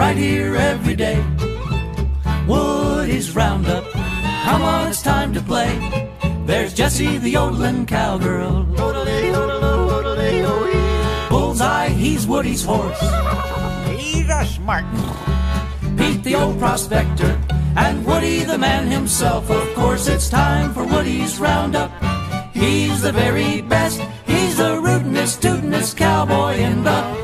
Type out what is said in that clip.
right here every day. Woody's Roundup, come on, it's time to play. There's Jessie the yodeling cowgirl, Bullseye, he's Woody's horse, He's a smart one. Pete the old prospector, and Woody the man himself. Of course it's time for Woody's Roundup. He's the very best, he's the rootin'est, tootin'est cowboy in the